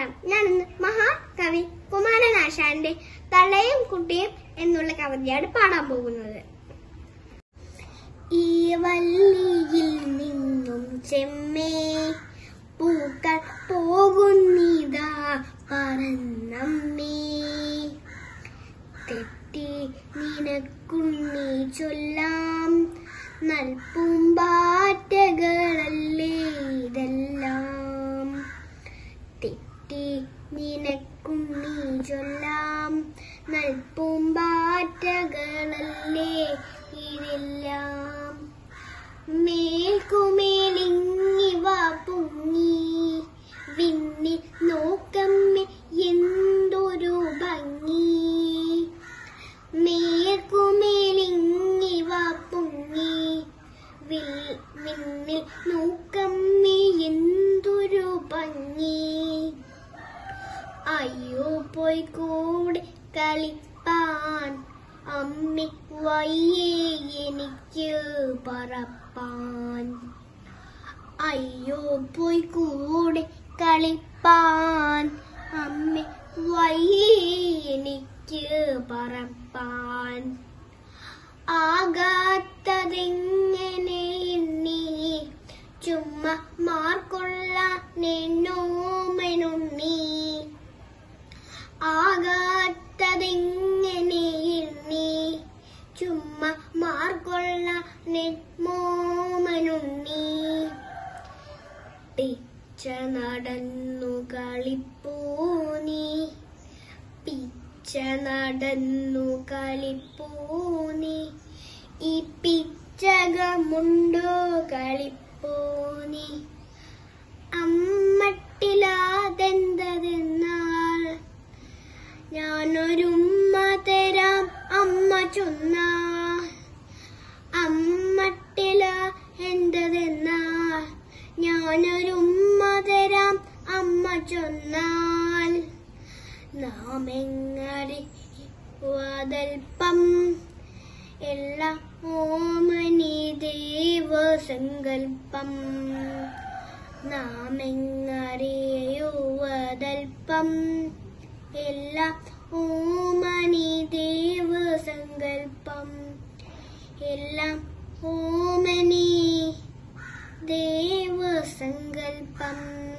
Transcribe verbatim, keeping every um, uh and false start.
നമസ്കാരം. ഞാൻ ഇന്ന് മഹാകവി കുമാരനാശാന്റെ തലയും കുട്ടിയും എന്നുള്ള കവിതയാണ് പാടാൻ പോകുന്നത്. ഈ വള്ളിയിൽ നിന്നും ചെമ്മേ പൂക്കൾ പോകുന്നിതാ പറന്നമ്മേ, തെറ്റി നിനക്കുണ്ണി ചൊല്ലാം നൽപൂമ്പാറ്റകളല്ലേ ഇതെല്ലാം. തെറ്റി നിനക്കുണ്ണി ചൊല്ലാം നൽപൂമ്പാറ്റകളല്ലേ ഇതെല്ലാം. മേൽക്കുമേലിങ്ങിവ പൊങ്ങി വിണ്ണി നോക്കമ്മേ എന്തൊരു ഭംഗി. മേൽക്കുമേലിങ്ങിവ പൊങ്ങി വിണ്ണിൽ നോക്കമ്മേ എന്തൊരു ഭംഗി. അയ്യോ പോയി കൂടെ കളിപ്പാൻ അമ്മി വയ്യേ എനിക്ക് പറപ്പാൻ. അയ്യോ പോയി കൂടെ കളിപ്പാൻ അമ്മി വയ്യേ എനിക്ക് പറപ്പാൻ. ആകാത്തതെങ്ങനെ എണ്ണി ചുമ്മാ മാർക്കൊള്ളാനെന്നോമനുണ്ണി. ആകാത്തതെങ്ങനെ എണ്ണി ചുമ്മാ മാർക്കൊള്ളാനെന്നോമനുണ്ണി. പിച്ച നടന്നു കളിപ്പൂനി പിച്ച നടന്നു കളിപ്പൂനി. ഈ പിച്ചകമുണ്ടോ കളിപ്പൂനി. അമ്മട്ടിലാതെന്തതെന്നാൽ ഞാനൊരുമ്മ തരാം അമ്മ ചൊന്നാൽ. അമ്മട്ടില എന്തതെന്നാൽ ഞാനൊരുമ്മ തരാം അമ്മ ചൊന്നാൽ. നാമെങ്ങടി വാതൽപ്പം എല്ലാം ഓമനി ദേവസങ്കൽപ്പം. നാമെങ്ങറിയുവതൽപ്പം എല്ലാം ഓമനി ദേവസങ്കൽപ്പം. എല്ലാം ഓമനി ദേവസങ്കൽപ്പം.